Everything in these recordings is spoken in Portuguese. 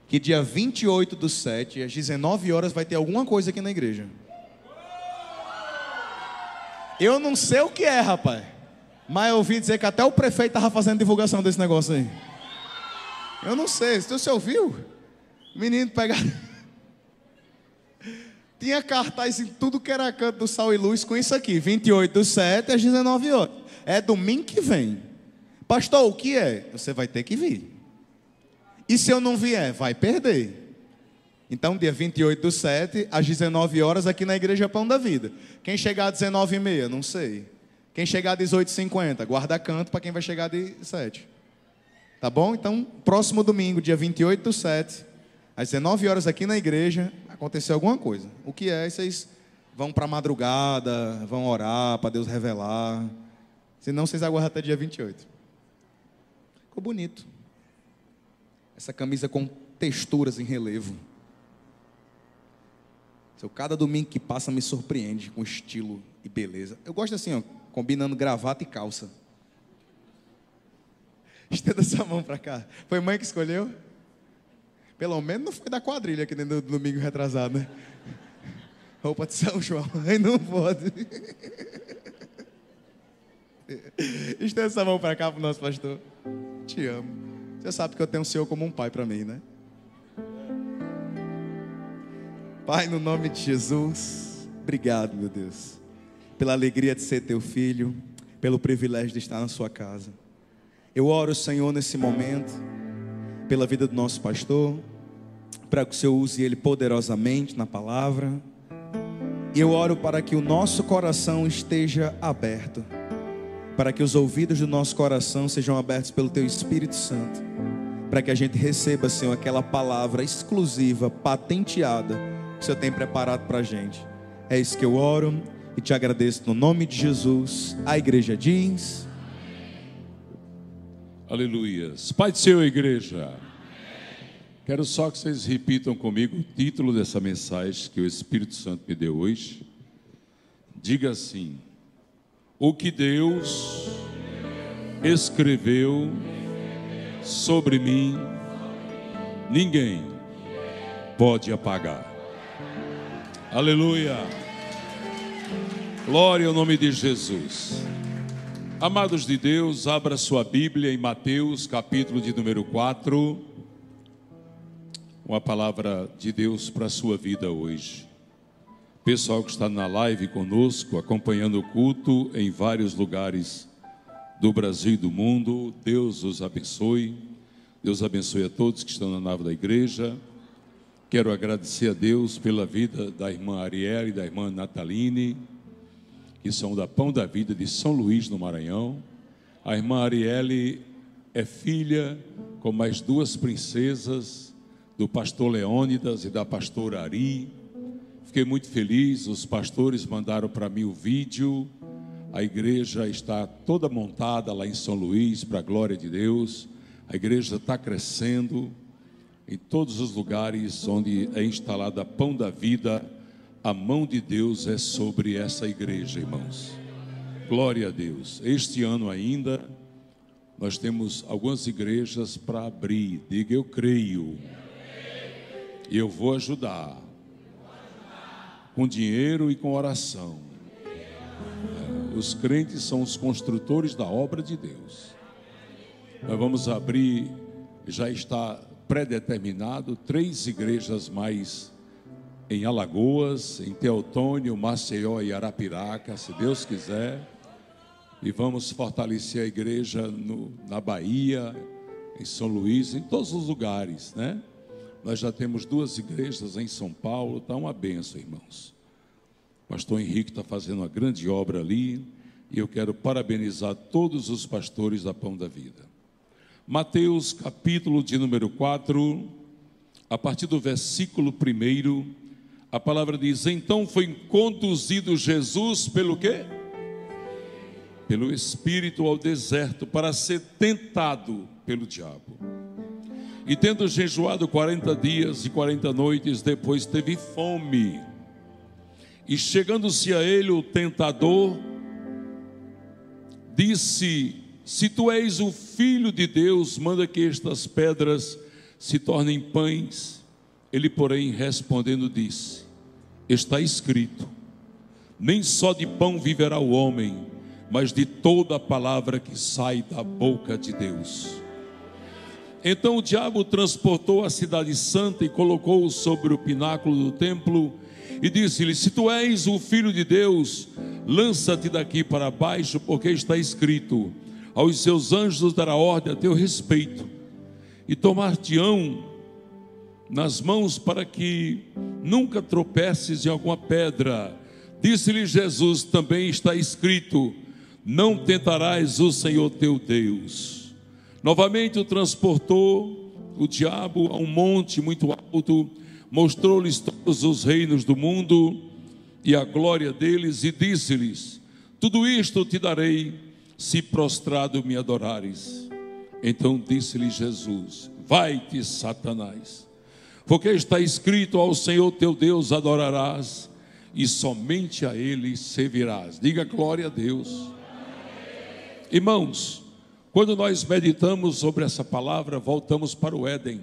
que dia 28/7, às 19 horas, vai ter alguma coisa aqui na igreja. Eu não sei o que é, rapaz, mas eu ouvi dizer que até o prefeito estava fazendo divulgação desse negócio aí. Eu não sei, você ouviu? Menino pegar... Tinha cartaz em tudo que era canto do Sal e Luz com isso aqui, 28/7 às 19 horas. É domingo que vem. Pastor, o que é? Você vai ter que vir. E se eu não vier, vai perder. Então, dia 28/7 às 19 horas, aqui na Igreja Pão da Vida. Quem chegar às 19h30, não sei. Quem chegar às 18h50, guarda canto para quem vai chegar às 7. Tá bom? Então, próximo domingo, dia 28/7, às 19 horas aqui na igreja, aconteceu alguma coisa. O que é? Vocês vão para a madrugada, vão orar para Deus revelar. Senão, vocês aguardam até dia 28. Ficou bonito. Essa camisa com texturas em relevo. Cada domingo que passa me surpreende com estilo e beleza. Eu gosto assim, ó, combinando gravata e calça. Estenda essa mão para cá. Foi mãe que escolheu? Pelo menos não foi da quadrilha aqui no domingo retrasado, né? Roupa de São João. Aí não pode. Estenda essa mão para cá para o nosso pastor. Te amo. Você sabe que eu tenho o Senhor como um pai para mim, né? Pai, no nome de Jesus, obrigado, meu Deus, pela alegria de ser teu filho, pelo privilégio de estar na sua casa. Eu oro, Senhor, nesse momento, pela vida do nosso pastor, para que o Senhor use ele poderosamente na palavra. E eu oro para que o nosso coração esteja aberto, para que os ouvidos do nosso coração sejam abertos pelo teu Espírito Santo, para que a gente receba, Senhor, aquela palavra exclusiva, patenteada, que o Senhor tem preparado para a gente. É isso que eu oro e te agradeço no nome de Jesus. A igreja diz... Aleluias. Pai do Senhor, igreja. Quero só que vocês repitam comigo o título dessa mensagem que o Espírito Santo me deu hoje. Diga assim: o que Deus escreveu sobre mim, ninguém pode apagar. Aleluia. Glória ao nome de Jesus. Amados de Deus, abra sua Bíblia em Mateus, capítulo de número 4. Uma palavra de Deus para a sua vida hoje. Pessoal que está na live conosco, acompanhando o culto em vários lugares do Brasil e do mundo, Deus os abençoe. Deus abençoe a todos que estão na nave da igreja. Quero agradecer a Deus pela vida da irmã Arielle e da irmã Nataline, que são da Pão da Vida de São Luís, no Maranhão. A irmã Arielle é filha, com mais duas princesas, do pastor Leônidas e da pastora Ari. Fiquei muito feliz, os pastores mandaram para mim o vídeo. A igreja está toda montada lá em São Luís, para a glória de Deus. A igreja está crescendo. Em todos os lugares onde é instalada Pão da Vida, a mão de Deus é sobre essa igreja, irmãos. Glória a Deus. Este ano ainda, nós temos algumas igrejas para abrir. Diga, eu creio. E eu vou ajudar. Com dinheiro e com oração. Os crentes são os construtores da obra de Deus. Nós vamos abrir, já está predeterminado, 3 igrejas mais em Alagoas, em Teotônio, Maceió e Arapiraca, se Deus quiser. E vamos fortalecer a igreja na Bahia, em São Luís, em todos os lugares, né? Nós já temos 2 igrejas em São Paulo, está uma bênção, irmãos. O pastor Henrique está fazendo uma grande obra ali, e eu quero parabenizar todos os pastores da Pão da Vida. Mateus, capítulo de número 4, a partir do versículo 1, a palavra diz: então foi conduzido Jesus pelo quê? Pelo Espírito ao deserto, para ser tentado pelo diabo. E tendo jejuado 40 dias e 40 noites, depois teve fome. E chegando-se a ele o tentador, disse: se tu és o Filho de Deus, manda que estas pedras se tornem pães. Ele, porém, respondendo, disse: está escrito, nem só de pão viverá o homem, mas de toda a palavra que sai da boca de Deus. Então o diabo transportou a cidade santa e colocou-o sobre o pináculo do templo e disse-lhe: se tu és o filho de Deus, lança-te daqui para baixo, porque está escrito: aos seus anjos dará ordem a teu respeito, e tomar-te-ão nas mãos para que nunca tropeces em alguma pedra. Disse-lhe Jesus: também está escrito: não tentarás o Senhor teu Deus. Novamente o transportou o diabo a um monte muito alto, mostrou-lhes todos os reinos do mundo e a glória deles, e disse-lhes: tudo isto te darei, se prostrado me adorares. Então disse-lhe Jesus: vai-te, Satanás, porque está escrito: ao Senhor teu Deus adorarás, e somente a Ele servirás. Diga glória a Deus. Irmãos, quando nós meditamos sobre essa palavra, voltamos para o Éden.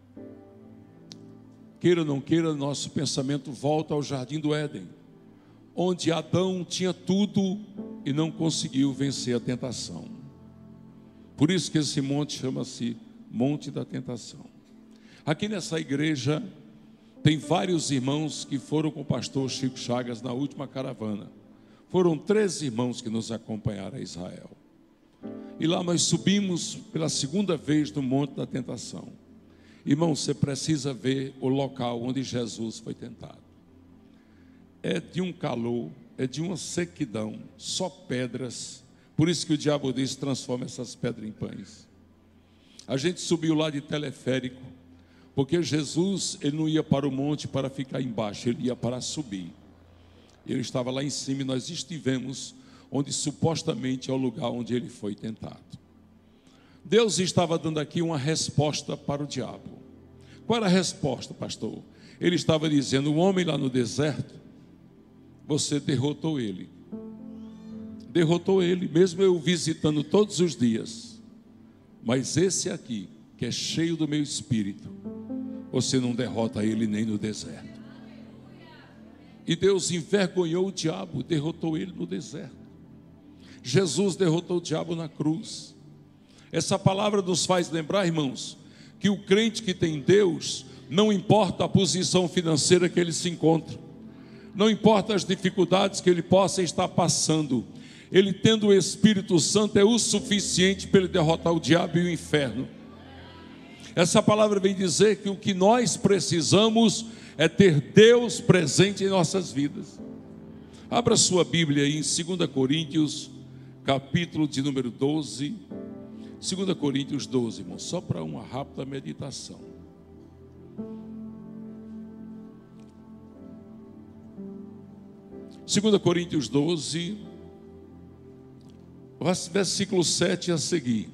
Queira ou não queira, nosso pensamento volta ao jardim do Éden, onde Adão tinha tudo e não conseguiu vencer a tentação. Por isso que esse monte chama-se Monte da Tentação. Aqui nessa igreja tem vários irmãos que foram com o pastor Chico Chagas na última caravana. Foram 13 irmãos que nos acompanharam a Israel. E lá nós subimos pela segunda vez no Monte da Tentação. Irmão, você precisa ver o local onde Jesus foi tentado. É de um calor, é de uma sequidão, só pedras. Por isso que o diabo disse: transforma essas pedras em pães. A gente subiu lá de teleférico, porque Jesus, ele não ia para o monte para ficar embaixo, ele ia para subir. Ele estava lá em cima e nós estivemos onde supostamente é o lugar onde ele foi tentado. Deus estava dando aqui uma resposta para o diabo. Qual era a resposta, pastor? Ele estava dizendo: o homem lá no deserto, você derrotou ele. Derrotou ele, mesmo eu visitando todos os dias. Mas esse aqui, que é cheio do meu espírito, você não derrota ele nem no deserto. E Deus envergonhou o diabo, derrotou ele no deserto. Jesus derrotou o diabo na cruz. Essa palavra nos faz lembrar, irmãos, que o crente que tem Deus, não importa a posição financeira que ele se encontra, não importa as dificuldades que ele possa estar passando, ele tendo o Espírito Santo é o suficiente para ele derrotar o diabo e o inferno. Essa palavra vem dizer que o que nós precisamos é ter Deus presente em nossas vidas. Abra sua Bíblia aí em 2 Coríntios, capítulo de número 12. 2 Coríntios 12, irmão, só para uma rápida meditação. Segunda Coríntios 12, versículo 7 a seguir.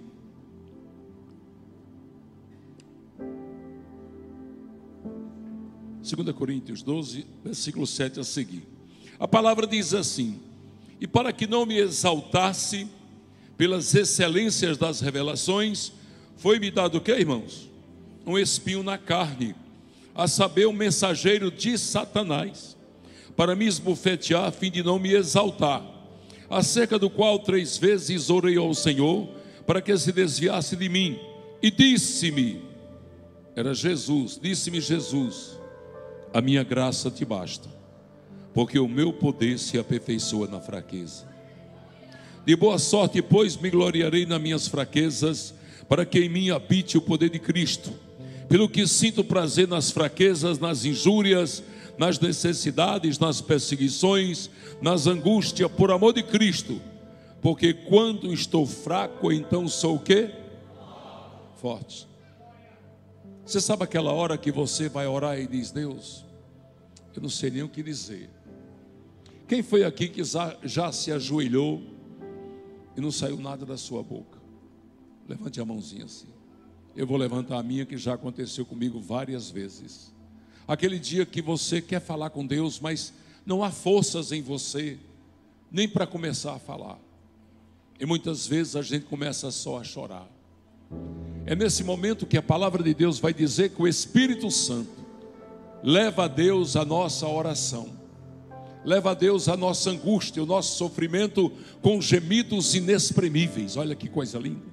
Segunda Coríntios 12, versículo 7 a seguir. A palavra diz assim: e para que não me exaltasse pelas excelências das revelações, foi-me dado o que, irmãos? Um espinho na carne, a saber, um mensageiro de Satanás, para me esbofetear, a fim de não me exaltar, acerca do qual 3 vezes orei ao Senhor, para que se desviasse de mim. E disse-me, era Jesus, disse-me Jesus: a minha graça te basta, porque o meu poder se aperfeiçoa na fraqueza. De boa sorte, pois, me gloriarei nas minhas fraquezas, para que em mim habite o poder de Cristo. Pelo que sinto prazer nas fraquezas, nas injúrias, nas necessidades, nas perseguições, nas angústias, por amor de Cristo. Porque quando estou fraco, então sou o quê? Forte. Você sabe aquela hora que você vai orar e diz: Deus, eu não sei nem o que dizer. Quem foi aqui que já se ajoelhou e não saiu nada da sua boca? Levante a mãozinha assim. Eu vou levantar a minha, que já aconteceu comigo várias vezes. Aquele dia que você quer falar com Deus, mas não há forças em você, nem para começar a falar. E muitas vezes a gente começa só a chorar. É nesse momento que a palavra de Deus vai dizer que o Espírito Santo leva a Deus a nossa oração, leva a Deus a nossa angústia, o nosso sofrimento com gemidos inexprimíveis. Olha que coisa linda.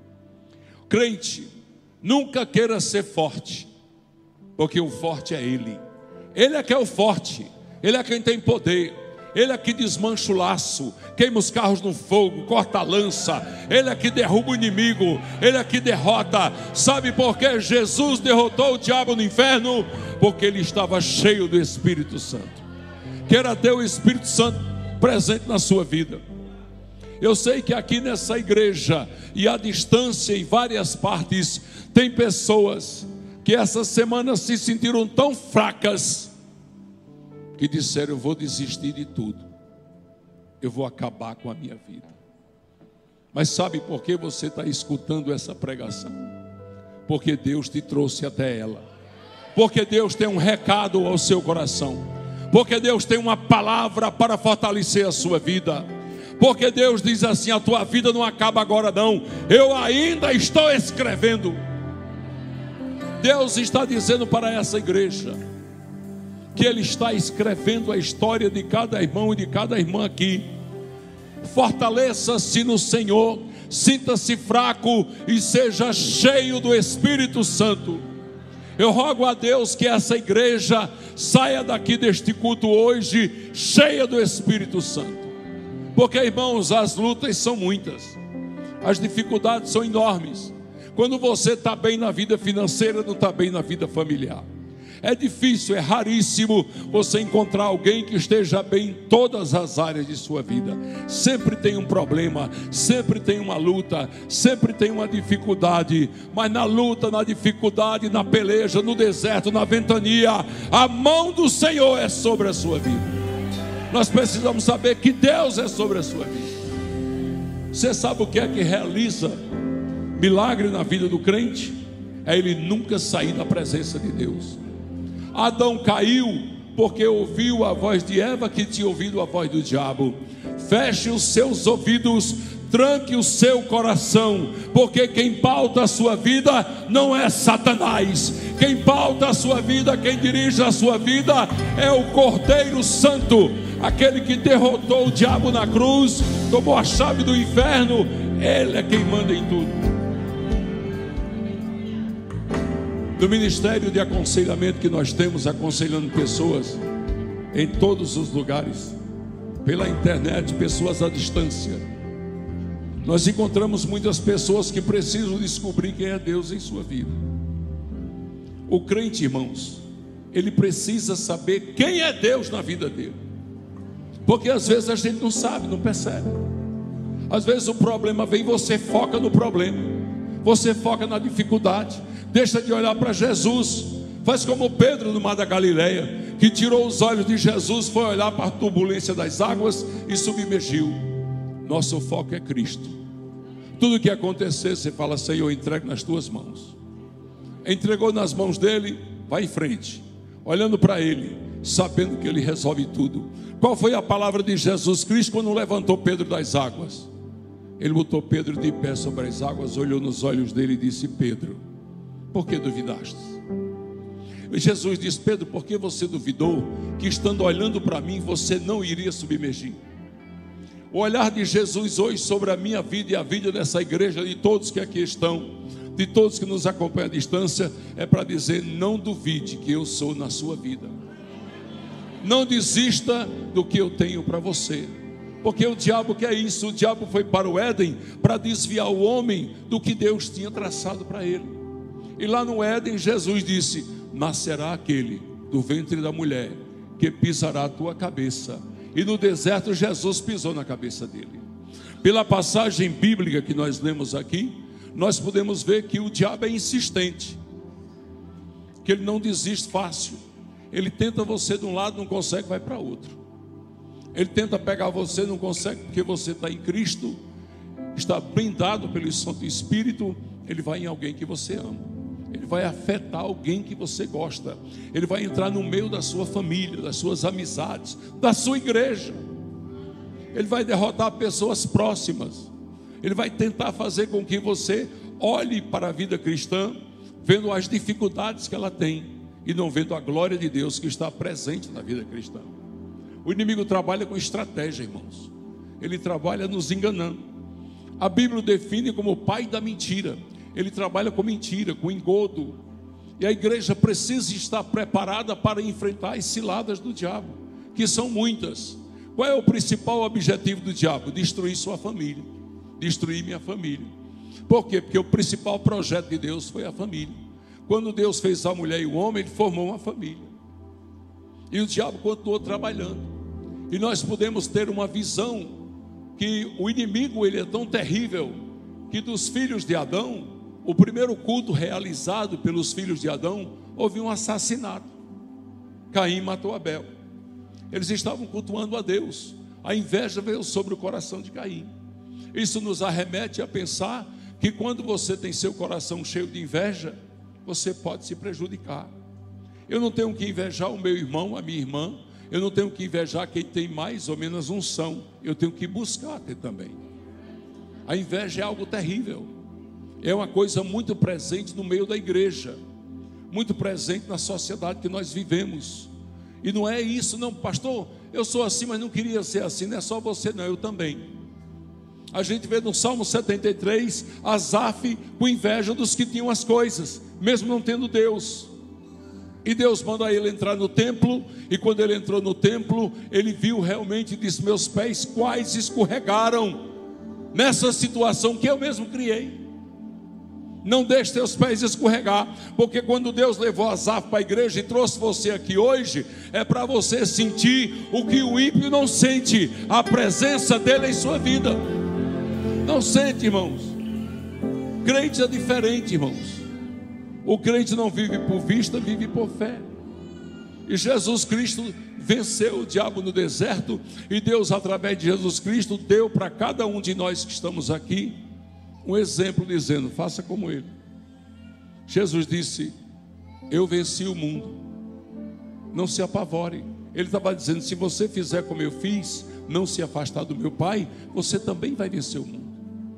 Crente, nunca queira ser forte, porque o forte é Ele. Ele é que é o forte, Ele é quem tem poder, Ele é que desmancha o laço, queima os carros no fogo, corta a lança, Ele é que derruba o inimigo, Ele é que derrota. Sabe por que Jesus derrotou o diabo no inferno? Porque Ele estava cheio do Espírito Santo. Queira ter o Espírito Santo presente na sua vida. Eu sei que aqui nessa igreja e à distância em várias partes, tem pessoas que essa semana se sentiram tão fracas que disseram: eu vou desistir de tudo, eu vou acabar com a minha vida. Mas sabe por que você está escutando essa pregação? Porque Deus te trouxe até ela, porque Deus tem um recado ao seu coração, porque Deus tem uma palavra para fortalecer a sua vida, porque Deus diz assim: a tua vida não acaba agora não, eu ainda estou escrevendo. Deus está dizendo para essa igreja que Ele está escrevendo a história de cada irmão e de cada irmã aqui. Fortaleça-se no Senhor, sinta-se fraco e seja cheio do Espírito Santo. Eu rogo a Deus que essa igreja saia daqui deste culto hoje cheia do Espírito Santo, porque, irmãos, as lutas são muitas, as dificuldades são enormes. Quando você está bem na vida financeira, não está bem na vida familiar. É difícil, é raríssimo você encontrar alguém que esteja bem em todas as áreas de sua vida. Sempre tem um problema, sempre tem uma luta, sempre tem uma dificuldade. Mas na luta, na dificuldade, na peleja, no deserto, na ventania, a mão do Senhor é sobre a sua vida. Nós precisamos saber que Deus é sobre a sua vida. Você sabe o que é que realiza milagre na vida do crente? É ele nunca sair da presença de Deus. Adão caiu porque ouviu a voz de Eva, que tinha ouvido a voz do diabo. Feche os seus ouvidos, tranque o seu coração, porque quem pauta a sua vida não é Satanás. Quem pauta a sua vida, quem dirige a sua vida é o Cordeiro Santo, aquele que derrotou o diabo na cruz, tomou a chave do inferno. Ele é quem manda em tudo. No ministério de aconselhamento que nós temos, aconselhando pessoas em todos os lugares, pela internet, pessoas à distância, nós encontramos muitas pessoas que precisam descobrir quem é Deus em sua vida. O crente, irmãos, ele precisa saber quem é Deus na vida dele, porque às vezes a gente não sabe, não percebe. Às vezes o problema vem, você foca no problema, você foca na dificuldade, deixa de olhar para Jesus. Faz como Pedro no mar da Galileia, que tirou os olhos de Jesus, foi olhar para a turbulência das águas e submergiu. Nosso foco é Cristo. Tudo que acontecer, você fala: Senhor, entrego nas tuas mãos. Entregou nas mãos dele, vai em frente, olhando para ele, sabendo que ele resolve tudo. Qual foi a palavra de Jesus Cristo quando levantou Pedro das águas? Ele botou Pedro de pé sobre as águas, olhou nos olhos dele e disse: Pedro, por que duvidaste? E Jesus disse: Pedro, por que você duvidou que estando olhando para mim você não iria submergir? O olhar de Jesus hoje sobre a minha vida e a vida dessa igreja, de todos que aqui estão, de todos que nos acompanham à distância, é para dizer: não duvide que eu sou na sua vida. Não desista do que eu tenho para você. Porque o diabo quer isso. O diabo foi para o Éden para desviar o homem do que Deus tinha traçado para ele. E lá no Éden Jesus disse: nascerá aquele do ventre da mulher que pisará a tua cabeça. E no deserto Jesus pisou na cabeça dele. Pela passagem bíblica que nós lemos aqui, nós podemos ver que o diabo é insistente, que ele não desiste fácil. Ele tenta você de um lado, não consegue, vai para outro. Ele tenta pegar você, não consegue, porque você está em Cristo, está blindado pelo Santo Espírito. Ele vai em alguém que você ama, ele vai afetar alguém que você gosta, ele vai entrar no meio da sua família, das suas amizades, da sua igreja. Ele vai derrotar pessoas próximas. Ele vai tentar fazer com que você olhe para a vida cristã vendo as dificuldades que ela tem e não vendo a glória de Deus que está presente na vida cristã. O inimigo trabalha com estratégia, irmãos. Ele trabalha nos enganando. A Bíblia o define como o pai da mentira. Ele trabalha com mentira, com engodo. E a igreja precisa estar preparada para enfrentar as ciladas do diabo, que são muitas. Qual é o principal objetivo do diabo? Destruir sua família, destruir minha família. Por quê? Porque o principal projeto de Deus foi a família. Quando Deus fez a mulher e o homem, Ele formou uma família. E o diabo continuou trabalhando. E nós podemos ter uma visão que o inimigo, ele é tão terrível, que dos filhos de Adão, o primeiro culto realizado pelos filhos de Adão, houve um assassinato. Caim matou Abel. Eles estavam cultuando a Deus. A inveja veio sobre o coração de Caim. Isso nos arremete a pensar que quando você tem seu coração cheio de inveja, você pode se prejudicar. Eu não tenho que invejar o meu irmão, a minha irmã. Eu não tenho que invejar quem tem mais ou menos unção. Eu tenho que buscar ter também. A inveja é algo terrível. É uma coisa muito presente no meio da igreja, muito presente na sociedade que nós vivemos. E não é isso, não, pastor, eu sou assim, mas não queria ser assim. Não é só você, não, eu também. A gente vê no Salmo 73, Asaf com inveja dos que tinham as coisas, mesmo não tendo Deus. E Deus manda ele entrar no templo, e quando ele entrou no templo, ele viu realmente e disse: meus pés quais escorregaram nessa situação que eu mesmo criei. Não deixe teus pés escorregar, porque quando Deus levou Asaf para a igreja e trouxe você aqui hoje, é para você sentir o que o ímpio não sente, a presença dele em sua vida. Não sente, irmãos. Crente é diferente, irmãos. O crente não vive por vista, vive por fé. E Jesus Cristo venceu o diabo no deserto, e Deus, através de Jesus Cristo, deu para cada um de nós que estamos aqui um exemplo, dizendo: faça como ele. Jesus disse: eu venci o mundo. Não se apavore. Ele estava dizendo: se você fizer como eu fiz, não se afastar do meu Pai, você também vai vencer o mundo.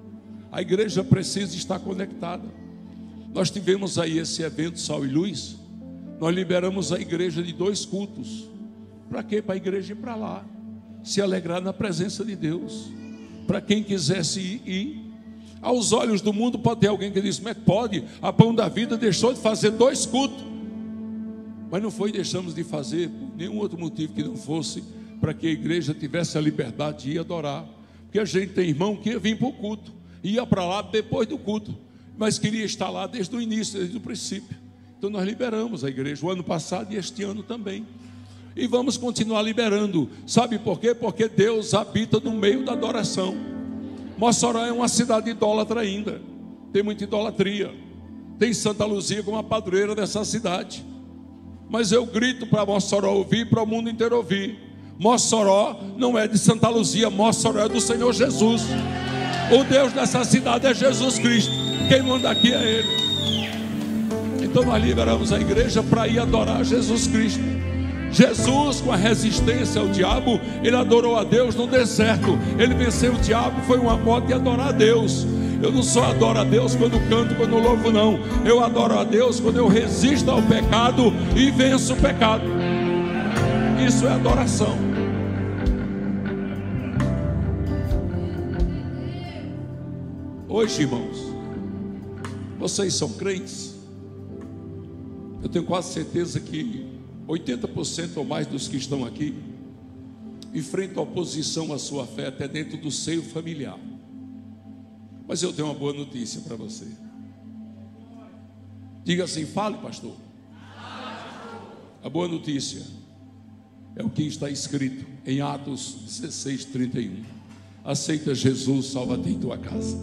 A igreja precisa estar conectada. Nós tivemos aí esse evento Sal e Luz. Nós liberamos a igreja de 2 cultos. Para quê? Para a igreja ir para lá, se alegrar na presença de Deus. Para quem quisesse ir. Aos olhos do mundo pode ter alguém que diz: mas pode, a Pão da Vida deixou de fazer 2 cultos. Mas não foi, deixamos de fazer por nenhum outro motivo que não fosse para que a igreja tivesse a liberdade de ir adorar. Porque a gente tem irmão que ia vir para o culto, ia para lá depois do culto, mas queria estar lá desde o início, desde o princípio. Então nós liberamos a igreja o ano passado e este ano também. E vamos continuar liberando. Sabe por quê? Porque Deus habita no meio da adoração. Mossoró é uma cidade idólatra ainda. Tem muita idolatria. Tem Santa Luzia como a padroeira dessa cidade. Mas eu grito para Mossoró ouvir, para o mundo inteiro ouvir: Mossoró não é de Santa Luzia, Mossoró é do Senhor Jesus. O Deus dessa cidade é Jesus Cristo. Quem manda aqui é Ele. Então nós liberamos a igreja para ir adorar Jesus Cristo. Jesus, com a resistência ao diabo, ele adorou a Deus no deserto. Ele venceu o diabo, foi uma moda de adorar a Deus. Eu não só adoro a Deus quando canto, quando louvo, não. Eu adoro a Deus quando eu resisto ao pecado e venço o pecado. Isso é adoração. Hoje, irmãos, vocês são crentes? Eu tenho quase certeza que 80% ou mais dos que estão aqui enfrentam oposição à sua fé até dentro do seio familiar. Mas eu tenho uma boa notícia para você. Diga assim: fale, pastor. A boa notícia é o que está escrito em Atos 16:31. Aceita Jesus, salva-te em tua casa.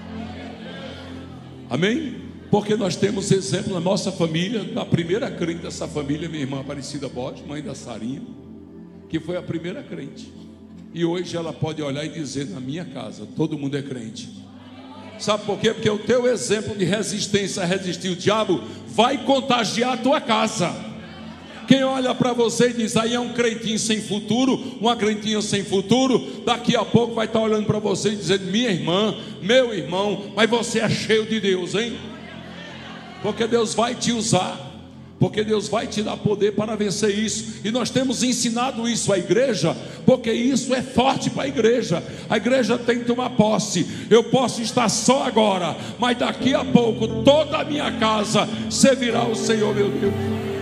Amém? Porque nós temos exemplo na nossa família, da primeira crente dessa família, minha irmã Aparecida Borges, mãe da Sarinha, que foi a primeira crente. E hoje ela pode olhar e dizer: na minha casa todo mundo é crente. Sabe por quê? Porque o teu exemplo de resistência a resistir o diabo vai contagiar a tua casa. Quem olha para você e diz, aí é um crentinho sem futuro, uma crentinha sem futuro, daqui a pouco vai estar olhando para você e dizendo, minha irmã, meu irmão, mas você é cheio de Deus, hein? Porque Deus vai te usar, porque Deus vai te dar poder para vencer isso. E nós temos ensinado isso à igreja, porque isso é forte para a igreja. A igreja tem que tomar posse. Eu posso estar só agora, mas daqui a pouco toda a minha casa servirá ao Senhor, meu Deus.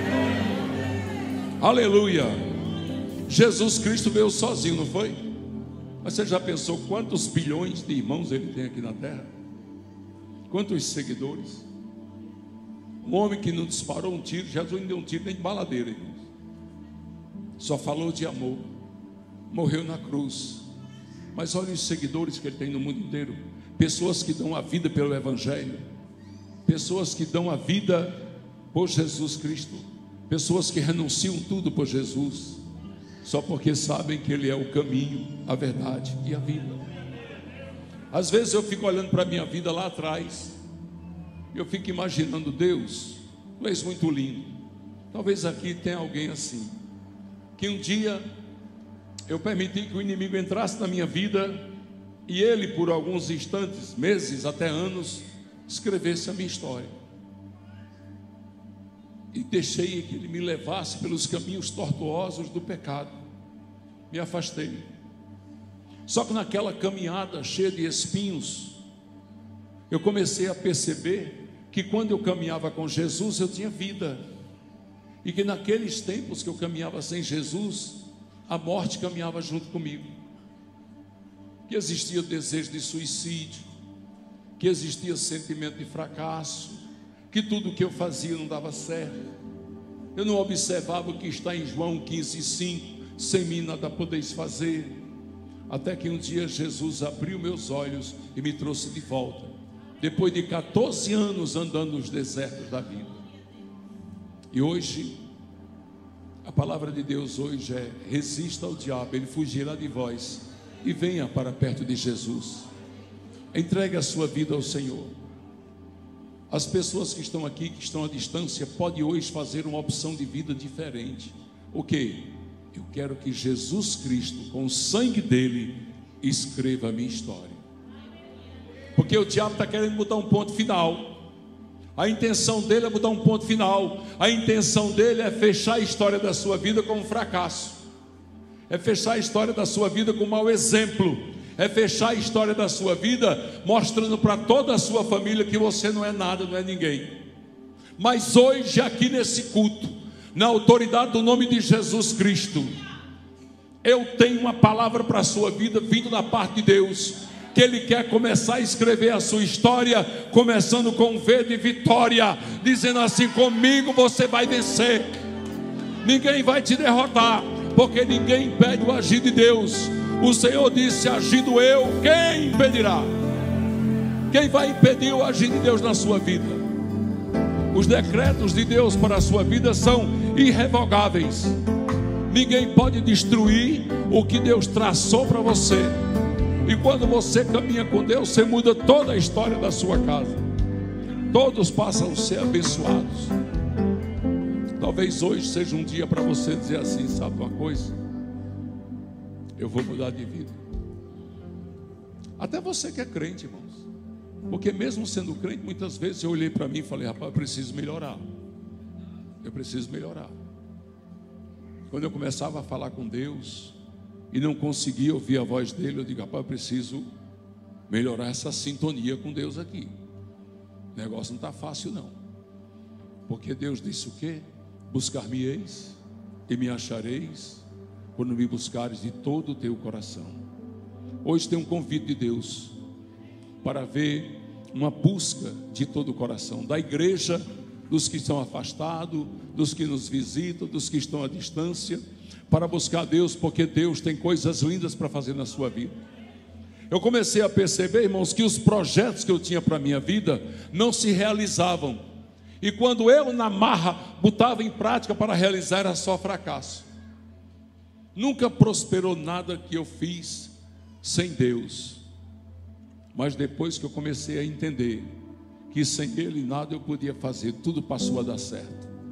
Aleluia. Jesus Cristo veio sozinho, não foi? Mas você já pensou quantos bilhões de irmãos ele tem aqui na terra? Quantos seguidores? Um homem que não disparou um tiro, Jesus não deu um tiro nem de baladeira, irmãos. Só falou de amor, morreu na cruz. Mas olha os seguidores que ele tem no mundo inteiro. Pessoas que dão a vida pelo Evangelho, pessoas que dão a vida por Jesus Cristo, pessoas que renunciam tudo por Jesus, só porque sabem que Ele é o caminho, a verdade e a vida. Às vezes eu fico olhando para a minha vida lá atrás, eu fico imaginando, Deus, tu és muito lindo. Talvez aqui tenha alguém assim, que um dia eu permiti que o inimigo entrasse na minha vida e ele, por alguns instantes, meses, até anos, escrevesse a minha história. E deixei que ele me levasse pelos caminhos tortuosos do pecado. Me afastei. Só que naquela caminhada cheia de espinhos, eu comecei a perceber que quando eu caminhava com Jesus, eu tinha vida. E que naqueles tempos que eu caminhava sem Jesus, a morte caminhava junto comigo. Que existia desejo de suicídio, que existia sentimento de fracasso, que tudo que eu fazia não dava certo. Eu não observava o que está em João 15:5, sem mim nada podeis fazer. Até que um dia Jesus abriu meus olhos e me trouxe de volta, depois de 14 anos andando nos desertos da vida. E hoje, a palavra de Deus hoje é: resista ao diabo, ele fugirá de vós, e venha para perto de Jesus. Entregue a sua vida ao Senhor. As pessoas que estão aqui, que estão à distância, podem hoje fazer uma opção de vida diferente. O quê? Eu quero que Jesus Cristo, com o sangue dele, escreva a minha história. Porque o diabo está querendo botar um ponto final. A intenção dele é botar um ponto final. A intenção dele é fechar a história da sua vida com um fracasso. É fechar a história da sua vida com um mau exemplo. É fechar a história da sua vida mostrando para toda a sua família que você não é nada, não é ninguém. Mas hoje, aqui nesse culto, na autoridade do nome de Jesus Cristo, eu tenho uma palavra para a sua vida, vindo da parte de Deus, que Ele quer começar a escrever a sua história, começando com um V de vitória, dizendo assim: comigo você vai vencer, ninguém vai te derrotar, porque ninguém impede o agir de Deus. O Senhor disse: agindo eu, quem impedirá? Quem vai impedir o agir de Deus na sua vida? Os decretos de Deus para a sua vida são irrevogáveis. Ninguém pode destruir o que Deus traçou para você. E quando você caminha com Deus, você muda toda a história da sua casa. Todos passam a ser abençoados. Talvez hoje seja um dia para você dizer assim: sabe uma coisa? Eu vou mudar de vida. Até você que é crente, irmãos. Porque mesmo sendo crente, muitas vezes eu olhei para mim e falei: rapaz, eu preciso melhorar. Eu preciso melhorar. Quando eu começava a falar com Deus e não conseguia ouvir a voz dele, eu digo: rapaz, eu preciso melhorar essa sintonia com Deus aqui. O negócio não está fácil não. Porque Deus disse o quê? Buscar-me-eis e me achareis, quando me buscares de todo o teu coração. Hoje tem um convite de Deus para ver uma busca de todo o coração, da igreja, dos que estão afastados, dos que nos visitam, dos que estão à distância, para buscar Deus, porque Deus tem coisas lindas para fazer na sua vida. Eu comecei a perceber, irmãos, que os projetos que eu tinha para a minha vida não se realizavam, e quando eu na marra botava em prática para realizar, era só fracasso. Nunca prosperou nada que eu fiz sem Deus. Mas depois que eu comecei a entender que sem Ele nada eu podia fazer, tudo passou a dar certo.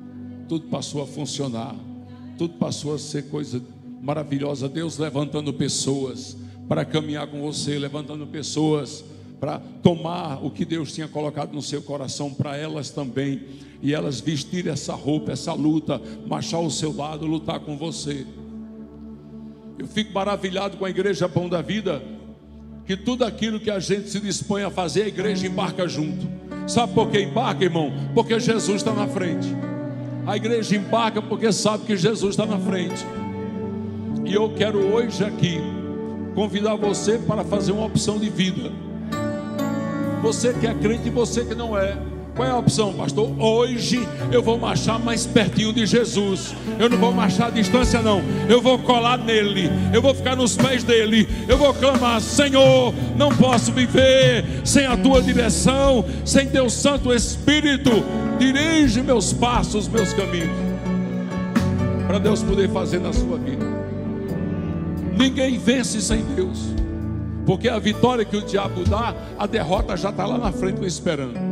tudo passou a funcionar, tudo passou a ser coisa maravilhosa. Deus levantando pessoas para caminhar com você, levantando pessoas para tomar o que Deus tinha colocado no seu coração para elas também, e elas vestirem essa roupa, essa luta, marchar ao seu lado, lutar com você. Eu fico maravilhado com a Igreja Pão da Vida, que tudo aquilo que a gente se dispõe a fazer, a igreja embarca junto. Sabe por que embarca, irmão? Porque Jesus está na frente. A igreja embarca porque sabe que Jesus está na frente. E eu quero hoje aqui convidar você para fazer uma opção de vida. Você que é crente e você que não é. Qual é a opção, pastor? Hoje eu vou marchar mais pertinho de Jesus. Eu não vou marchar à distância, não. Eu vou colar nele. Eu vou ficar nos pés dele. Eu vou clamar: Senhor, não posso viver sem a tua direção, sem teu Santo Espírito. Dirige meus passos, meus caminhos, para Deus poder fazer na sua vida. Ninguém vence sem Deus, porque a vitória que o diabo dá, a derrota já está lá na frente esperando.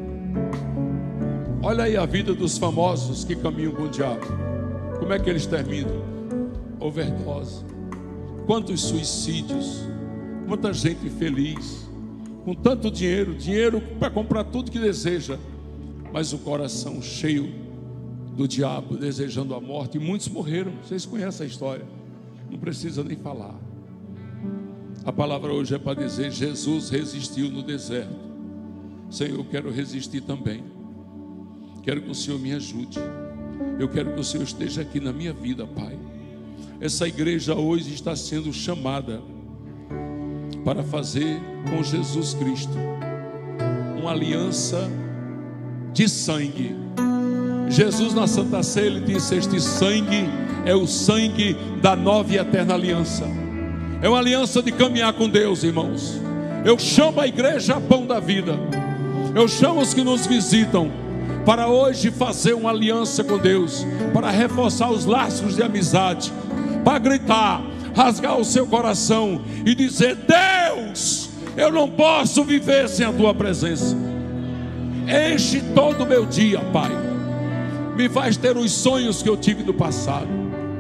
Olha aí a vida dos famosos que caminham com o diabo. Como é que eles terminam? Overdose. Quantos suicídios, quanta gente infeliz, com tanto dinheiro para comprar tudo que deseja, mas o coração cheio do diabo, desejando a morte. E muitos morreram. Vocês conhecem a história, não precisa nem falar. A palavra hoje é para dizer: Jesus resistiu no deserto. Senhor, eu quero resistir também. Quero que o Senhor me ajude. Eu quero que o Senhor esteja aqui na minha vida, Pai. Essa igreja hoje está sendo chamada para fazer com Jesus Cristo uma aliança de sangue. Jesus na Santa Ceia, ele disse: este sangue é o sangue da nova e eterna aliança. É uma aliança de caminhar com Deus, irmãos. Eu chamo a igreja Pão da Vida. Eu chamo os que nos visitam para hoje fazer uma aliança com Deus, para reforçar os laços de amizade, para gritar, rasgar o seu coração e dizer: Deus, eu não posso viver sem a tua presença. Enche todo o meu dia, Pai. Me faz ter os sonhos que eu tive do passado.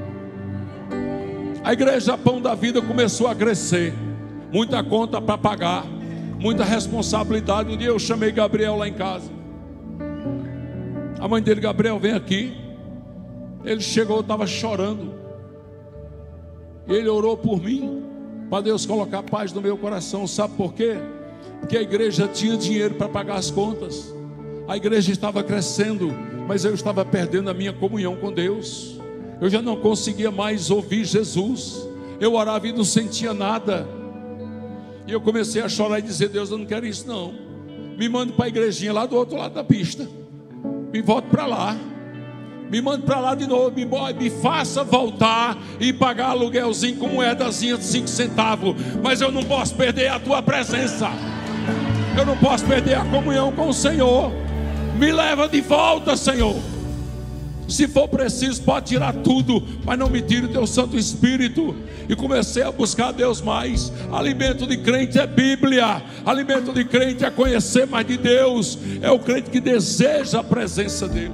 A igreja Pão da Vida começou a crescer, muita conta para pagar, muita responsabilidade. Um dia eu chamei Gabriel lá em casa. A mãe dele: Gabriel, vem aqui. Ele chegou, estava chorando. Ele orou por mim, para Deus colocar paz no meu coração. Sabe por quê? Porque a igreja tinha dinheiro para pagar as contas. A igreja estava crescendo, mas eu estava perdendo a minha comunhão com Deus. Eu já não conseguia mais ouvir Jesus. Eu orava e não sentia nada. E eu comecei a chorar e dizer: Deus, eu não quero isso não. Me mande para a igrejinha lá do outro lado da pista. Me volte para lá. Me mande para lá de novo. Me faça voltar e pagar aluguelzinho com moedazinha de 5 centavos. Mas eu não posso perder a tua presença. Eu não posso perder a comunhão com o Senhor. Me leva de volta, Senhor. Se for preciso, pode tirar tudo, mas não me tire o teu Santo Espírito. E comecei a buscar a Deus mais. Alimento de crente é Bíblia. Alimento de crente é conhecer mais de Deus. É o crente que deseja a presença dele.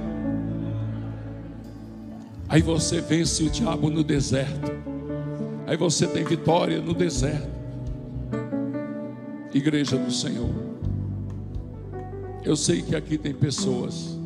Aí você vence o diabo no deserto. Aí você tem vitória no deserto. Igreja do Senhor, eu sei que aqui tem pessoas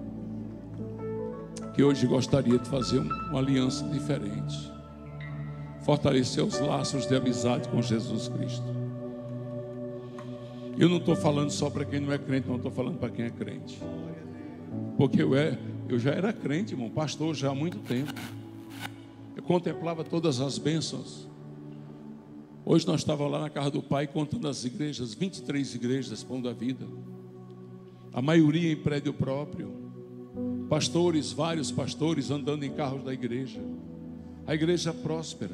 que hoje gostaria de fazer uma aliança diferente, fortalecer os laços de amizade com Jesus Cristo. Eu não estou falando só para quem não é crente, não, estou falando para quem é crente. Porque eu já era crente, irmão, pastor já há muito tempo. Eu contemplava todas as bênçãos. Hoje nós estávamos lá na casa do Pai contando as igrejas, 23 igrejas, Pão da Vida. A maioria em prédio próprio. Pastores, vários pastores andando em carros da igreja. A igreja próspera.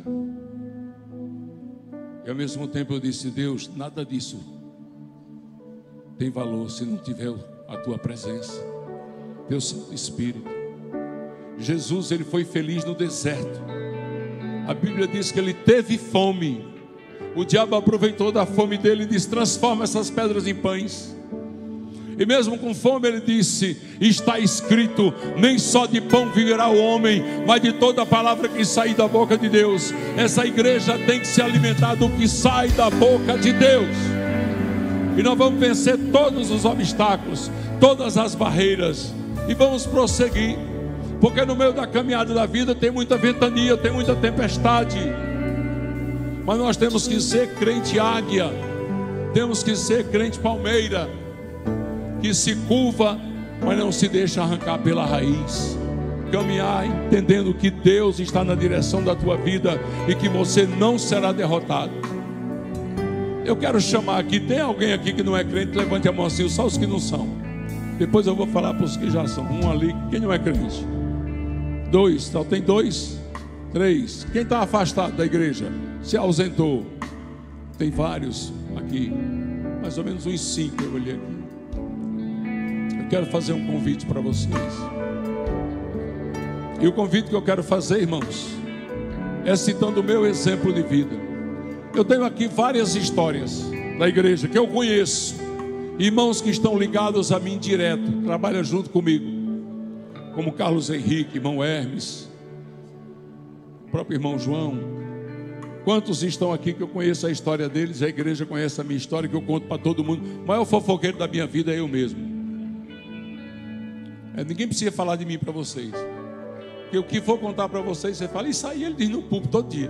E ao mesmo tempo eu disse: Deus, nada disso tem valor se não tiver a tua presença, teu Santo Espírito. Jesus, ele foi feliz no deserto. A Bíblia diz que ele teve fome. O diabo aproveitou da fome dele e disse: transforma essas pedras em pães. E mesmo com fome ele disse: está escrito, nem só de pão viverá o homem, mas de toda a palavra que sai da boca de Deus. Essa igreja tem que se alimentar do que sai da boca de Deus. E nós vamos vencer todos os obstáculos, todas as barreiras, e vamos prosseguir, porque no meio da caminhada da vida tem muita ventania, tem muita tempestade, mas nós temos que ser crente águia, temos que ser crente palmeira, que se curva, mas não se deixa arrancar pela raiz. Caminhar entendendo que Deus está na direção da tua vida e que você não será derrotado. Eu quero chamar aqui, tem alguém aqui que não é crente? Levante a mão assim, só os que não são. Depois eu vou falar para os que já são. Um ali, quem não é crente? 2, só tem 2, 3. Quem está afastado da igreja? Se ausentou? Tem vários aqui, mais ou menos uns 5 eu olhei aqui. Eu quero fazer um convite para vocês. E o convite que eu quero fazer, irmãos, é citando o meu exemplo de vida. Eu tenho aqui várias histórias da igreja que eu conheço, irmãos que estão ligados a mim direto, trabalham junto comigo, como Carlos Henrique, irmão Hermes, o próprio irmão João. Quantos estão aqui que eu conheço a história deles? A igreja conhece a minha história, que eu conto para todo mundo. O maior fofoqueiro da minha vida é eu mesmo. Ninguém precisa falar de mim para vocês, porque o que for contar para vocês, você fala, isso aí ele diz no púlpito todo dia.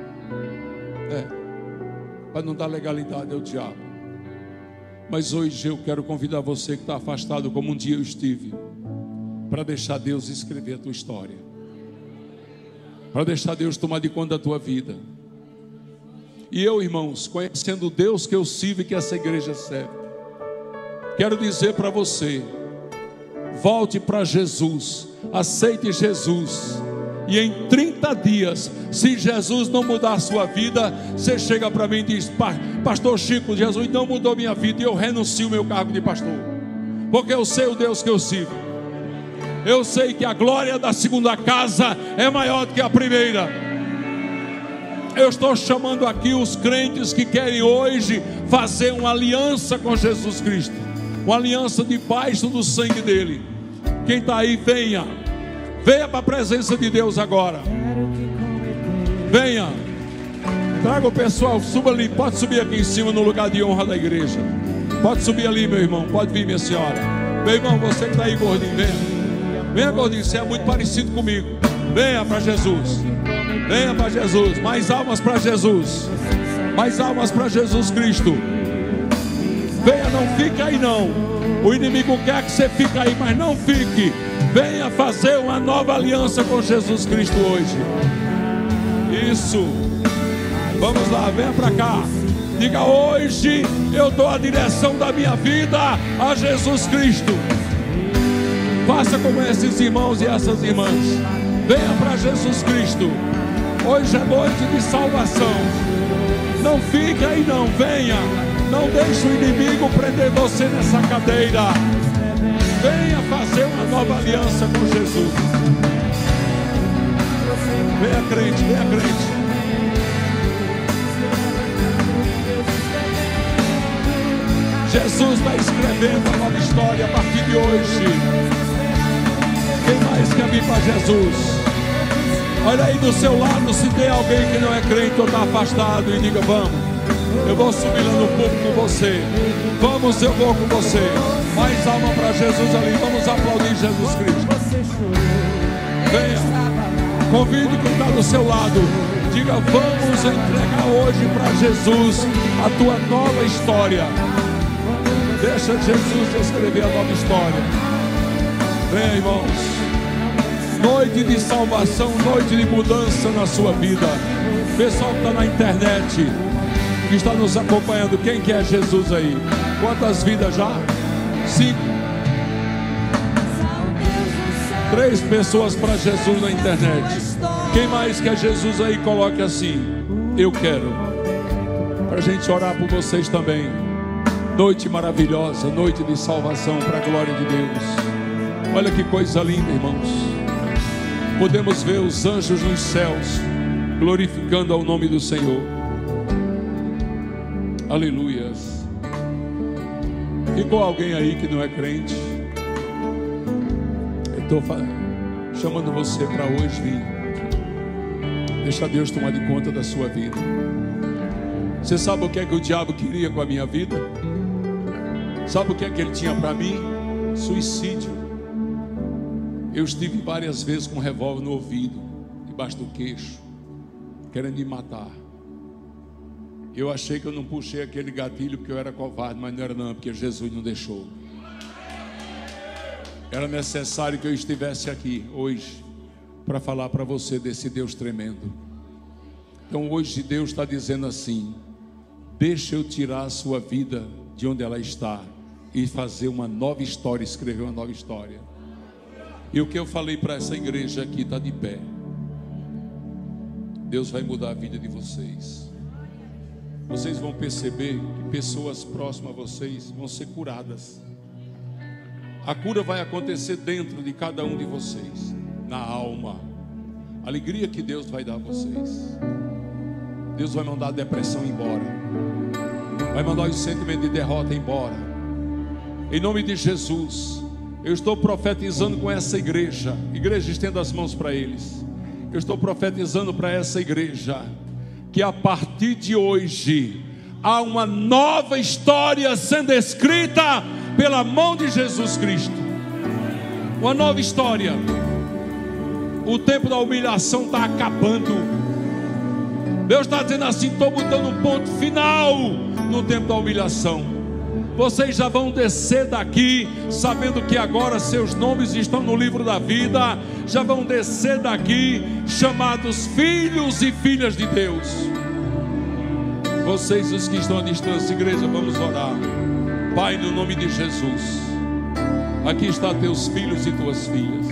Para não dar legalidade ao diabo. Mas hoje eu quero convidar você que está afastado, como um dia eu estive, para deixar Deus escrever a tua história, para deixar Deus tomar de conta da tua vida. E eu, irmãos, conhecendo o Deus que eu sirvo e que essa igreja serve, quero dizer para você: volte para Jesus, aceite Jesus. E em 30 dias, se Jesus não mudar a sua vida, você chega para mim e diz: pastor Chico, Jesus não mudou minha vida, e eu renuncio o meu cargo de pastor, porque eu sei o Deus que eu sirvo. Eu sei que a glória da segunda casa é maior do que a primeira. Eu estou chamando aqui os crentes que querem hoje fazer uma aliança com Jesus Cristo, uma aliança debaixo do sangue dele. Quem está aí, venha. Venha para a presença de Deus agora. Venha. Traga o pessoal, suba ali. Pode subir aqui em cima no lugar de honra da igreja. Pode subir ali, meu irmão. Pode vir, minha senhora. Meu irmão, você que está aí, gordinho, venha. Venha, gordinho, você é muito parecido comigo. Venha para Jesus. Venha para Jesus. Mais almas para Jesus. Mais almas para Jesus Cristo. Venha, não fique aí não. O inimigo quer que você fique aí, mas não fique. Venha fazer uma nova aliança com Jesus Cristo hoje. Isso. Vamos lá, venha para cá. Diga: hoje eu dou a direção da minha vida a Jesus Cristo. Faça como esses irmãos e essas irmãs. Venha para Jesus Cristo. Hoje é noite de salvação. Não fique aí não, venha. Não deixe o inimigo prender você nessa cadeira. Venha fazer uma nova aliança com Jesus. Venha crente, venha crente. Jesus está escrevendo a nova história a partir de hoje. Quem mais quer vir para Jesus? Olha aí do seu lado, se tem alguém que não é crente ou está afastado, e diga: vamos, eu vou subir lá no púlpito com você. Vamos, eu vou com você. Mais alma para Jesus ali. Vamos aplaudir Jesus Cristo. Venha. Convide quem está do seu lado. Diga: vamos entregar hoje para Jesus a tua nova história. Deixa Jesus escrever a nova história. Venha, irmãos. Noite de salvação, noite de mudança na sua vida. Pessoal que está na internet, que está nos acompanhando, quem quer Jesus aí? Quantas vidas já? 5. 3 pessoas para Jesus na internet. Quem mais quer Jesus aí? Coloque assim: eu quero. Para a gente orar por vocês também. Noite maravilhosa, noite de salvação para a glória de Deus. Olha que coisa linda, irmãos. Podemos ver os anjos nos céus glorificando ao nome do Senhor. Aleluias. Ficou alguém aí que não é crente? Eu estou chamando você para hoje vir. Deixa Deus tomar de conta da sua vida. Você sabe o que é que o diabo queria com a minha vida? Sabe o que é que ele tinha para mim? Suicídio. Eu estive várias vezes com um revólver no ouvido, debaixo do queixo, querendo me matar. Eu achei que eu não puxei aquele gatilho porque eu era covarde, mas não era não, porque Jesus não deixou. Era necessário que eu estivesse aqui hoje para falar para você desse Deus tremendo. Então hoje Deus está dizendo assim: deixa eu tirar a sua vida de onde ela está e fazer uma nova história, escrever uma nova história. E o que eu falei para essa igreja aqui está de pé. Deus vai mudar a vida de vocês. Vocês vão perceber que pessoas próximas a vocês vão ser curadas. A cura vai acontecer dentro de cada um de vocês, na alma. A alegria que Deus vai dar a vocês. Deus vai mandar a depressão embora, vai mandar o sentimento de derrota embora. Em nome de Jesus, eu estou profetizando com essa igreja. Igreja, estenda as mãos para eles. Eu estou profetizando para essa igreja que a partir de hoje há uma nova história sendo escrita pela mão de Jesus Cristo. Uma nova história. O tempo da humilhação está acabando. Deus está dizendo assim: estou botando um ponto final no tempo da humilhação. Vocês já vão descer daqui sabendo que agora seus nomes estão no livro da vida. Já vão descer daqui chamados filhos e filhas de Deus. Vocês, os que estão à distância, igreja, vamos orar. Pai, no nome de Jesus, aqui estão teus filhos e tuas filhas.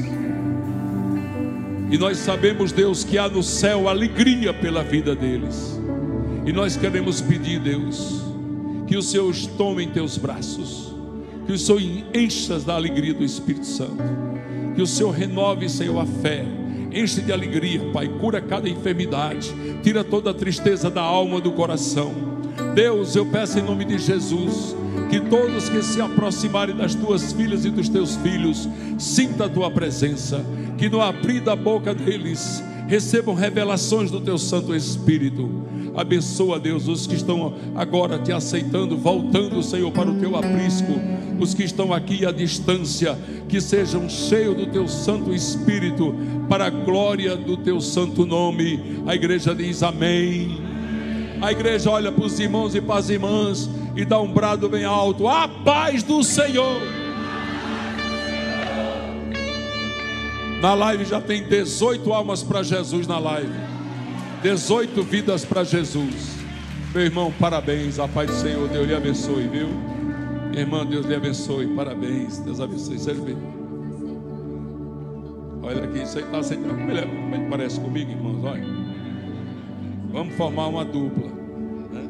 E nós sabemos, Deus, que há no céu alegria pela vida deles. E nós queremos pedir, Deus, que o Senhor os tome em teus braços, que o Senhor encha da alegria do Espírito Santo, que o Senhor renove, Senhor, a fé, enche de alegria, Pai, cura cada enfermidade, tira toda a tristeza da alma, do coração. Deus, eu peço em nome de Jesus, que todos que se aproximarem das tuas filhas e dos teus filhos, sinta a tua presença, que no abrir da boca deles, recebam revelações do teu Santo Espírito. Abençoa, Deus, os que estão agora te aceitando, voltando, Senhor, para o teu aprisco. Os que estão aqui à distância, que sejam cheios do teu Santo Espírito, para a glória do teu santo nome. A igreja diz amém. A igreja olha para os irmãos e para as irmãs e dá um brado bem alto: a paz do Senhor. Na live já tem 18 almas para Jesus na live, 18 vidas para Jesus. Meu irmão, parabéns, a paz do Senhor, Deus lhe abençoe, viu? Minha irmã, Deus lhe abençoe, parabéns, Deus abençoe. Seja bem. Olha aqui, isso aí está aceitando. Como ele parece comigo, irmãos? Olha, vamos formar uma dupla, né?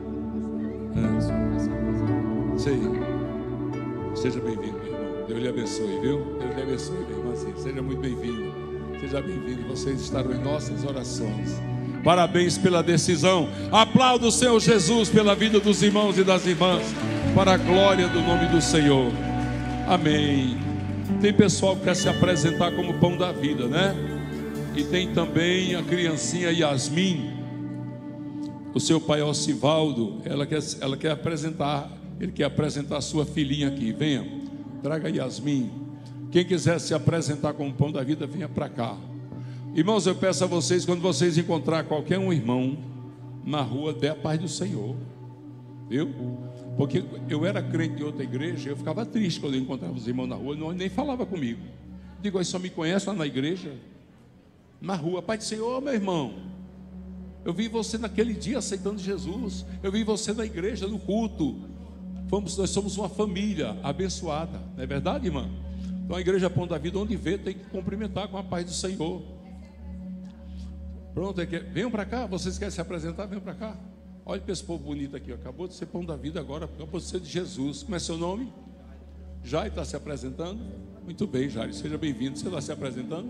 Sei. Seja bem-vindo, meu irmão. Deus lhe abençoe, viu? Deus lhe abençoe, meu irmão. Seja muito bem-vindo. Seja bem-vindo. Vocês estarão em nossas orações. Parabéns pela decisão. Aplauda o Senhor Jesus pela vida dos irmãos e das irmãs, para a glória do nome do Senhor. Amém. Tem pessoal que quer se apresentar como pão da vida, né? E tem também a criancinha Yasmin. O seu pai Osivaldo, ela quer apresentar. Ele quer apresentar a sua filhinha aqui. Venha, traga Yasmin. Quem quiser se apresentar como pão da vida, venha para cá. Irmãos, eu peço a vocês, quando vocês encontrar qualquer um irmão na rua, dê a paz do Senhor, viu? Porque eu era crente de outra igreja, eu ficava triste quando eu encontrava os irmãos na rua, não, nem falava comigo. Digo, aí só me conhece lá na igreja? Na rua, paz do Senhor, meu irmão. Eu vi você naquele dia aceitando Jesus. Eu vi você na igreja, no culto. Nós somos uma família abençoada, não é verdade, irmã? Então a igreja Pão da Vida, onde vê, tem que cumprimentar com a paz do Senhor. Pronto, venham para cá. Vocês querem se apresentar? Venham para cá. Olha para esse povo bonito aqui, ó. Acabou de ser Pão da Vida agora, acabou de ser de Jesus. Como é seu nome? Jair está se apresentando? Muito bem, Jair, seja bem-vindo. Você está se apresentando?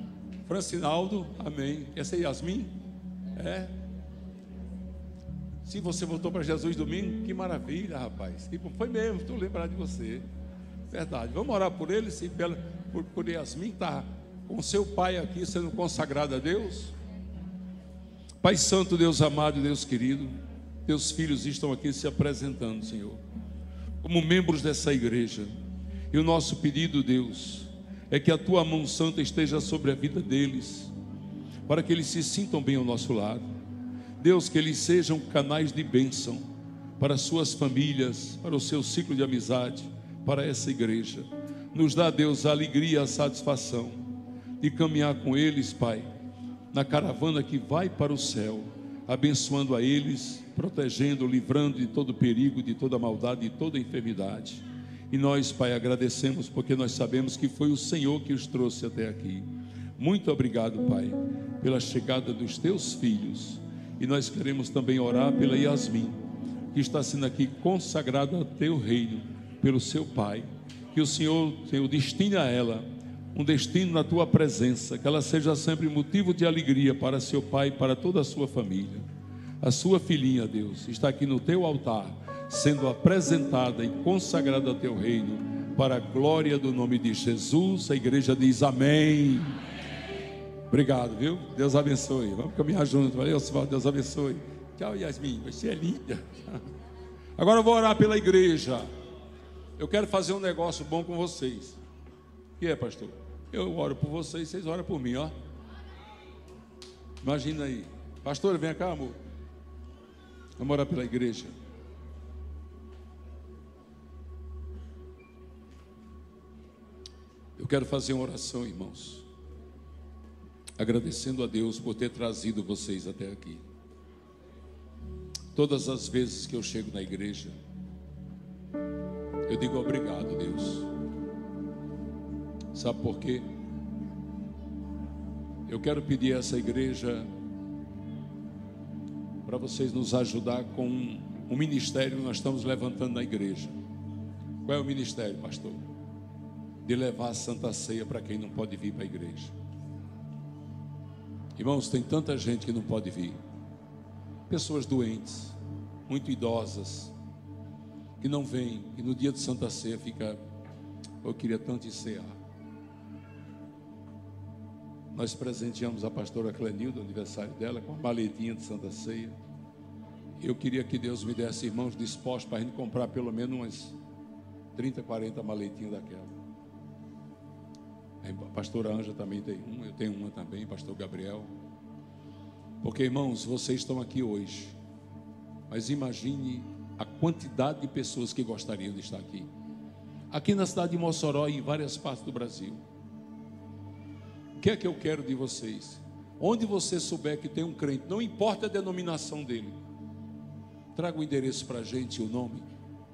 Francinaldo, amém. Essa é Yasmin? É. Se você voltou para Jesus domingo, que maravilha, rapaz. Foi mesmo, estou lembrado de você. Verdade. Vamos orar por ele, sim, por Yasmin, que está com seu pai aqui sendo consagrado a Deus. Pai Santo, Deus amado, Deus querido, teus filhos estão aqui se apresentando, Senhor, como membros dessa igreja. E o nosso pedido, Deus, é que a tua mão santa esteja sobre a vida deles, para que eles se sintam bem ao nosso lado. Deus, que eles sejam canais de bênção para as suas famílias, para o seu ciclo de amizade, para essa igreja. Nos dá, Deus, a alegria, a satisfação de caminhar com eles, Pai, na caravana que vai para o céu, abençoando a eles, protegendo, livrando de todo perigo, de toda maldade, de toda enfermidade. E nós, Pai, agradecemos porque nós sabemos que foi o Senhor que os trouxe até aqui. Muito obrigado, Pai, pela chegada dos teus filhos. E nós queremos também orar pela Yasmin, que está sendo aqui consagrada ao teu reino, pelo seu pai. Que o Senhor destine a ela um destino na tua presença, que ela seja sempre motivo de alegria para seu pai e para toda a sua família. A sua filhinha, Deus, está aqui no teu altar, sendo apresentada e consagrada ao teu reino, para a glória do nome de Jesus. A igreja diz amém. Obrigado, viu? Deus abençoe. Vamos caminhar juntos. Valeu, Osvaldo. Deus abençoe. Tchau, Yasmin. Você é linda. Agora eu vou orar pela igreja. Eu quero fazer um negócio bom com vocês. O que é, pastor? Eu oro por vocês, vocês oram por mim, ó. Imagina aí. Pastor, vem cá, amor. Vamos orar pela igreja. Eu quero fazer uma oração, irmãos, agradecendo a Deus por ter trazido vocês até aqui. Todas as vezes que eu chego na igreja, eu digo obrigado, Deus. Sabe por quê? Eu quero pedir a essa igreja para vocês nos ajudar com um ministério que nós estamos levantando na igreja. Qual é o ministério, pastor? De levar a Santa Ceia para quem não pode vir para a igreja. Irmãos, tem tanta gente que não pode vir. Pessoas doentes, muito idosas, que não vêm, e no dia de Santa Ceia fica, eu queria tanto ir cear. Nós presenteamos a pastora Clenilda, no aniversário dela, com uma maletinha de Santa Ceia. Eu queria que Deus me desse irmãos dispostos para a gente comprar pelo menos umas 30, 40 maletinhas daquela. A pastora Anja também tem uma, eu tenho uma também, pastor Gabriel. Porque, irmãos, vocês estão aqui hoje, mas imagine a quantidade de pessoas que gostariam de estar aqui. Aqui na cidade de Mossoró e em várias partes do Brasil. O que é que eu quero de vocês? Onde você souber que tem um crente, não importa a denominação dele, traga o endereço para a gente e o nome,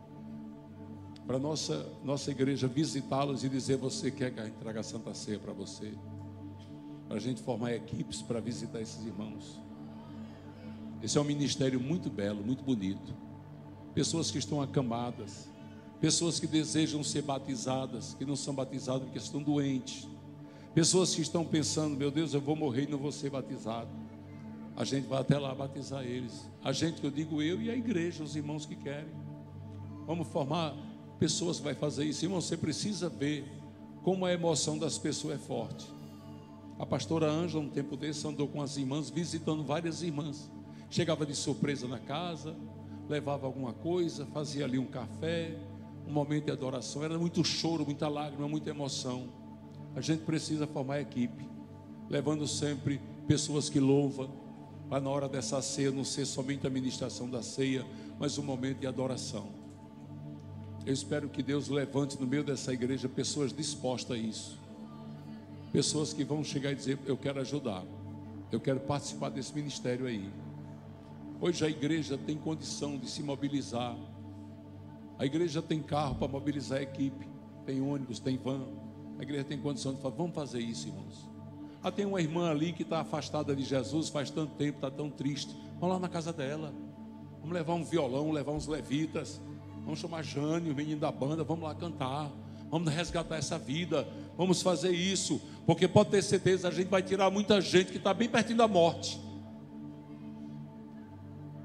para nossa igreja visitá-los e dizer: você quer que a gente traga a Santa Ceia para você? Para a gente formar equipes para visitar esses irmãos. Esse é um ministério muito belo, muito bonito. Pessoas que estão acamadas, pessoas que desejam ser batizadas, que não são batizadas porque estão doentes, pessoas que estão pensando: meu Deus, eu vou morrer e não vou ser batizado. A gente vai até lá batizar eles. A gente, que eu digo, eu e a igreja, os irmãos que querem. Vamos formar pessoas que vai fazer isso. Irmão, você precisa ver como a emoção das pessoas é forte. A pastora Ângela, um tempo desse, andou com as irmãs, visitando várias irmãs. Chegava de surpresa na casa, levava alguma coisa, fazia ali um café, um momento de adoração. Era muito choro, muita lágrima, muita emoção. A gente precisa formar equipe, levando sempre pessoas que louvam, para na hora dessa ceia não ser somente a ministração da ceia, mas um momento de adoração. Eu espero que Deus levante no meio dessa igreja pessoas dispostas a isso. Pessoas que vão chegar e dizer: eu quero ajudar, eu quero participar desse ministério aí. Hoje a igreja tem condição de se mobilizar. A igreja tem carro para mobilizar a equipe, tem ônibus, tem van. A igreja tem condição de falar: vamos fazer isso, irmãos. Tem uma irmã ali que está afastada de Jesus faz tanto tempo, está tão triste. Vamos lá na casa dela, vamos levar um violão, levar uns levitas, vamos chamar Jânio, o menino da banda, vamos lá cantar, vamos resgatar essa vida, vamos fazer isso, porque pode ter certeza, a gente vai tirar muita gente que está bem pertinho da morte.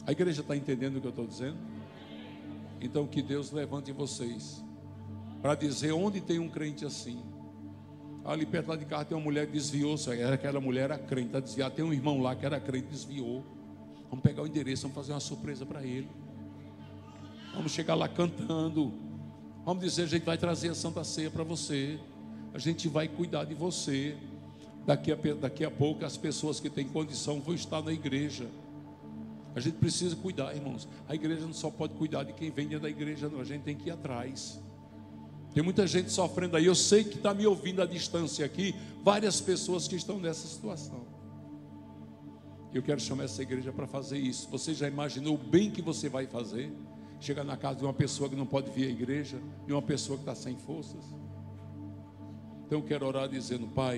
A igreja está entendendo o que eu estou dizendo? Então que Deus levante vocês para dizer onde tem um crente assim. Ali perto lá de casa tem uma mulher que desviou, aquela mulher era crente, está desviada. Tem um irmão lá que era crente, desviou. Vamos pegar o endereço, vamos fazer uma surpresa para ele. Vamos chegar lá cantando. Vamos dizer, a gente vai trazer a Santa Ceia para você. A gente vai cuidar de você. Daqui a pouco as pessoas que têm condição vão estar na igreja. A gente precisa cuidar, irmãos. A igreja não só pode cuidar de quem vem dentro da igreja, não. A gente tem que ir atrás. Tem muita gente sofrendo aí. Eu sei que está me ouvindo à distância aqui. Várias pessoas que estão nessa situação. Eu quero chamar essa igreja para fazer isso. Você já imaginou o bem que você vai fazer? Chegar na casa de uma pessoa que não pode vir à igreja, de uma pessoa que está sem forças. Então eu quero orar dizendo: Pai,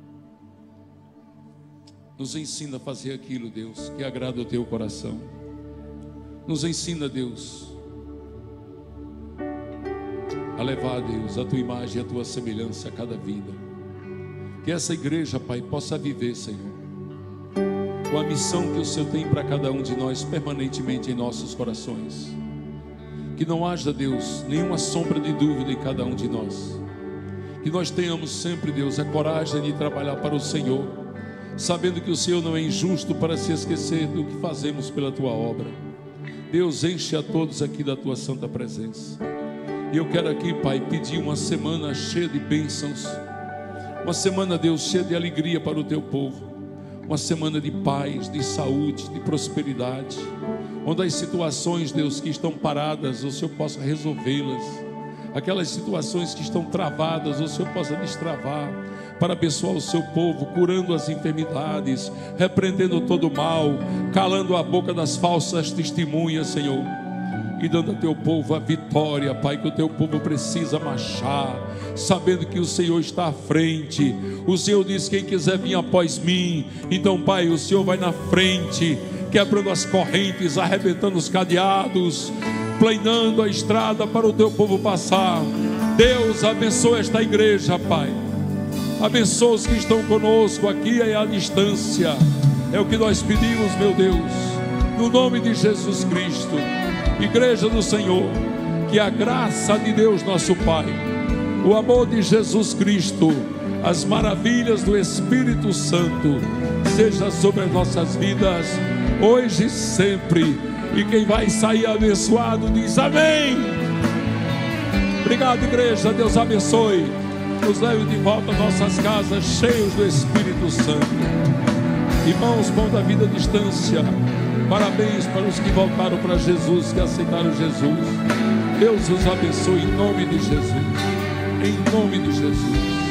nos ensina a fazer aquilo, Deus, que agrada o teu coração. Nos ensina, Deus, a levar, Deus, a tua imagem e a tua semelhança a cada vida. Que essa igreja, Pai, possa viver, Senhor, com a missão que o Senhor tem para cada um de nós permanentemente em nossos corações. Que não haja, Deus, nenhuma sombra de dúvida em cada um de nós. Que nós tenhamos sempre, Deus, a coragem de trabalhar para o Senhor, sabendo que o Senhor não é injusto para se esquecer do que fazemos pela tua obra. Deus, enche a todos aqui da tua santa presença. E eu quero aqui, Pai, pedir uma semana cheia de bênçãos. Uma semana, Deus, cheia de alegria para o teu povo. Uma semana de paz, de saúde, de prosperidade, onde as situações, Deus, que estão paradas, o Senhor possa resolvê-las. Aquelas situações que estão travadas, o Senhor possa destravar, para abençoar o seu povo, curando as enfermidades, repreendendo todo o mal, calando a boca das falsas testemunhas, Senhor, e dando a teu povo a vitória, Pai, que o teu povo precisa marchar, sabendo que o Senhor está à frente. O Senhor diz: quem quiser vir após mim. Então, Pai, o Senhor vai na frente, quebrando as correntes, arrebentando os cadeados, planando a estrada para o teu povo passar. Deus, abençoa esta igreja, Pai. Abençoa os que estão conosco aqui e à distância. É o que nós pedimos, meu Deus, no nome de Jesus Cristo. Igreja do Senhor, que a graça de Deus nosso Pai, o amor de Jesus Cristo, as maravilhas do Espírito Santo seja sobre as nossas vidas, hoje e sempre. E quem vai sair abençoado diz amém. Obrigado, igreja. Deus abençoe. Nos leve de volta a nossas casas cheios do Espírito Santo. Irmãos, pão da vida à distância, parabéns para os que voltaram para Jesus, que aceitaram Jesus. Deus os abençoe em nome de Jesus. Em nome de Jesus.